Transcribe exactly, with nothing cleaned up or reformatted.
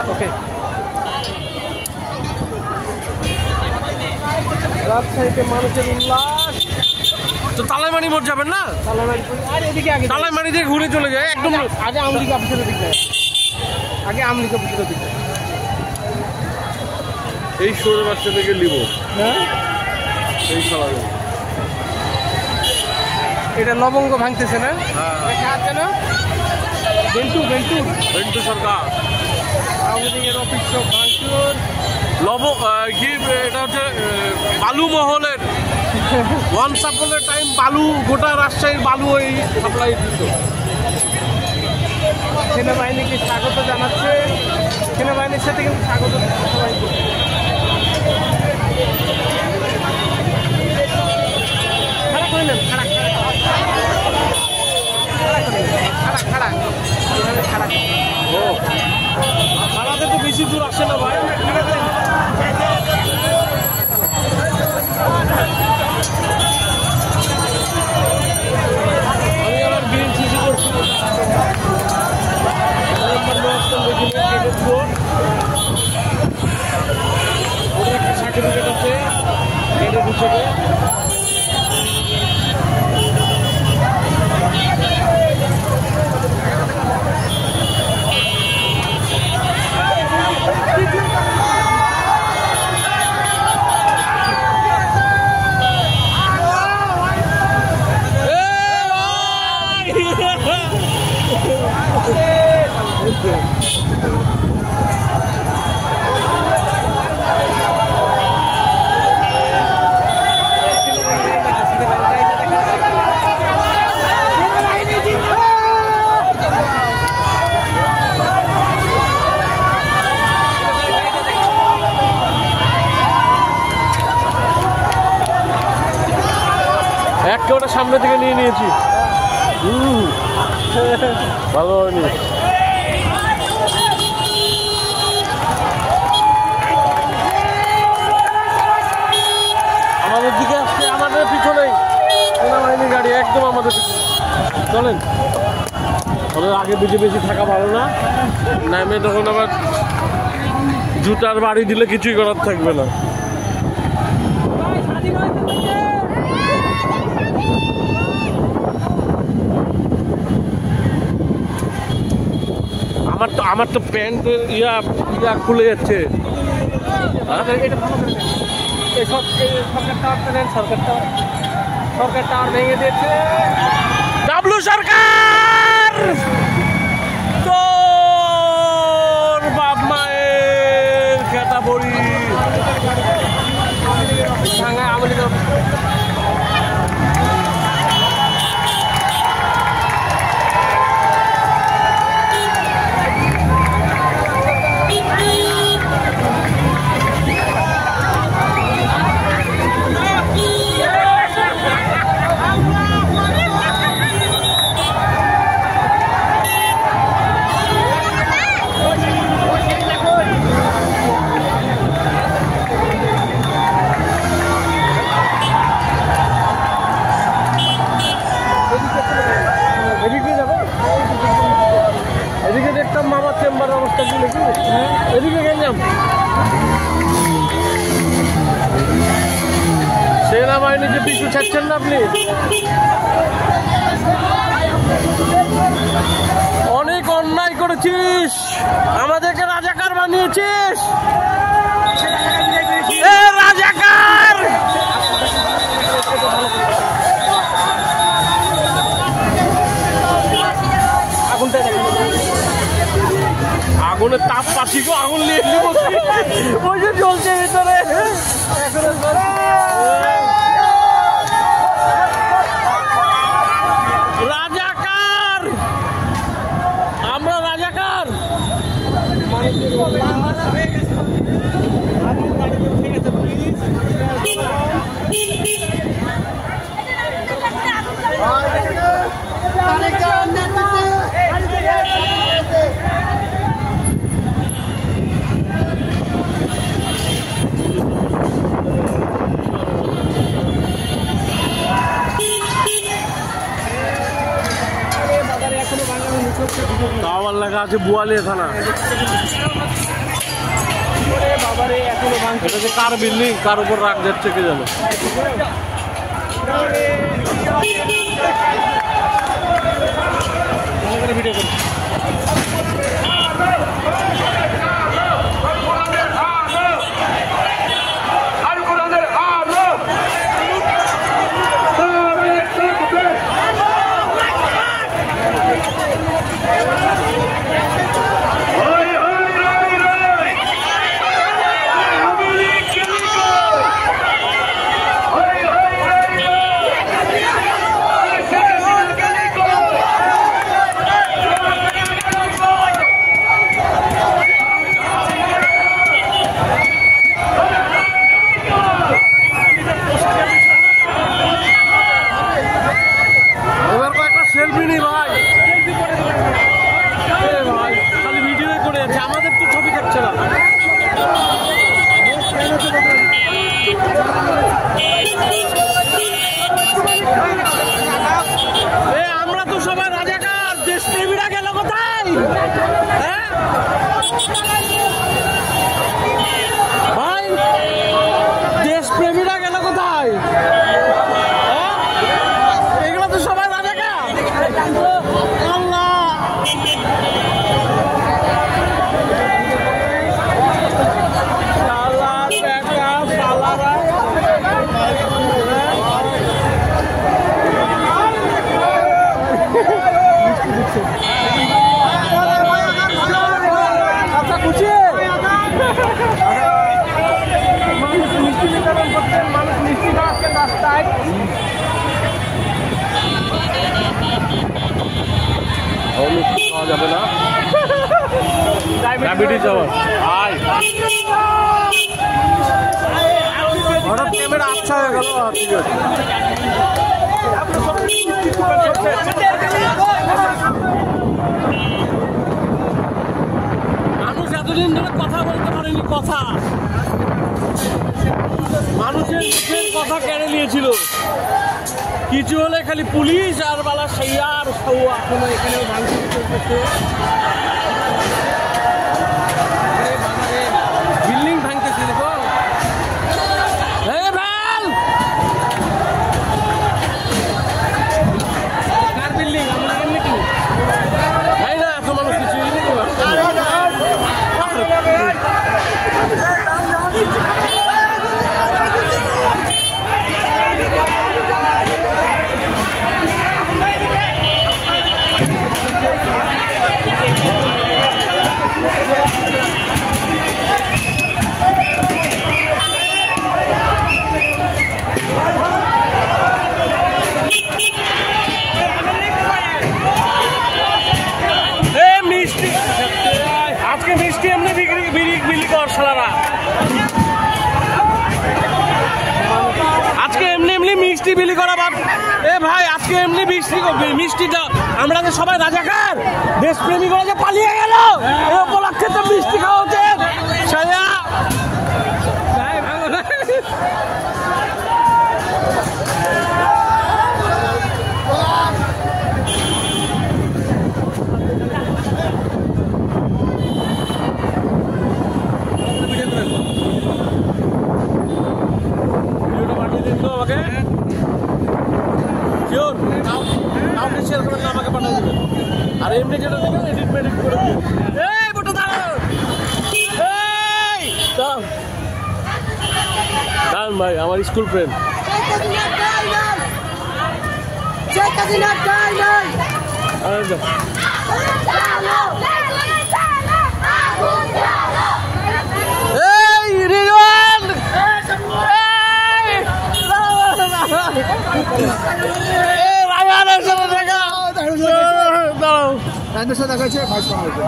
ওকে। রাজশাহীতে মানুষের উল্লাস। তো তালাইমারি মোড় যাবেন না? তালাইমারি থেকে ঘুরে চলে যায় একদম আগে আমেরিকা অফিসের দিকে, আগে আমেরিকা অফিসের দিকে এই সরে বাচ্চা থেকে নিব। হ্যাঁ এই খাওয়া এটা লবঙ্গ ভাঙতেছে না? আছে না বেন্টু বেন্টু বেন্টু সরকার আওয়ামী লীগের অফিস সব ভাঙচুর। লব কি এটা হচ্ছে বালু মহলের ওয়ান সাপোর্টের টাইম বালু গোটা রাজশাহীর বালু ওই সাপ্লাই দিত। সেনাবাহিনীকে স্বাগত জানাচ্ছে, সেনাবাহিনীর সাথে কিন্তু স্বাগত সবাই। খাড়া করে নেন, খাড়া খাড়া খাড়া খাড়া ও খাড়াতে তো বেশি দূর আসে না ভাই। আমি আবার বিএনসিসি করছি একটা সার্টিফিকেট আছে ক্যাডেট হিসেবে। একটা ওটা সামনে থেকে নিয়ে নিয়েছি। হুম ভালো হয়নি। আমাদের দিকে আসছে, আমাদের পিছনেই সেনাবাহিনীর গাড়ি একদম আমাদের পিছনে। চলেন ওদের আগে বেশি বেশি থাকা ভালো না, নামে তখন আবার জুতার বাড়ি দিলে কিছুই করার থাকবে না। আমার তো আমার তো প্যান্টের ইয়া ইয়া খুলে যাচ্ছে। সরকার টাওয়ার ভেঙে দিয়েছে। ডাবলু সরকার তোর বাপ মায়ের খেতা বড়ি ভাঙা আওয়ামী লীগের মামার চেম্বারের অবস্থা কি নাকি? এদিকে গেলাম সেনাবাহিনীকে পিছু ছাড়ছেন না আপনি? অনেক অন্যায় করেছিস, আমাদেরকে রাজাকার বানিয়েছিস। এ রাজাকার আগুনের তাপ পাচ্ছি গো, আগুন নিয়ে ওই যে জ্বলছে ভিতরে। রাজাকার, আমরা রাজাকার। টাওয়ার লাগা আছে বোয়ালিয়া থানা। এটা যে কার বিল্ডিং, কার উপর রাগ যাচ্ছে কে জানে। ভিডিও করি। আমরা তো সবাই রাজাকার, দেশপ্রেমীরা গেল কোথায়? ভাই দেশপ্রেমীরা গেল কোথায়? এগুলো তো সবাই রাজাকার। আল্লাহ আচ্ছা খুশি মানুষ মিষ্টি বিতরণ করছেন, মানুষ মিষ্টি খাওয়াচ্ছেন রাস্তায়। মিষ্টি খাওয়া যাবে না, ডায়াবেটিস হবে। হঠাৎ ক্যামেরা আচ্ছা হয়ে গেল। ঠিক আছে, মানুষ এতদিন ধরে কথা বলতে পারেনি, কথা মানুষের মুখের কথা কেড়ে নিয়েছিল। কিছু হলে খালি পুলিশ আর বালা সাইয়া আর সাউয়া। এখানে বিল্ডিং ভাঙতেছে দেখো। কার বিল্ডিং? আমরা এমনি কি তাই না? এত মানুষ কিছু আজকে মিষ্টি এমনি বিক্রি বিক্রি কর সালারা। আজকে এমনি এমনি মিষ্টি বিলি করা বাদ। এ ভাই আজকে এমনি মিষ্টি মিষ্টিটা আমরা যে সবাই রাজাকার, দেশপ্রেমী করে যে পালিয়ে গেল, এই উপলক্ষে তো মিষ্টি খাওয়া হচ্ছে। সায়া আমাকে পাঠাই দেবেন। আর এমনি যেটা দেখবেন এডিট মেডিট করে দেবেন। এই বটো দাঁড়াও, এই দাঁড়ান ভাই, আমার স্কুল ফ্রেন্ড। এই রিওয়ান দেখা দাঁড়াও।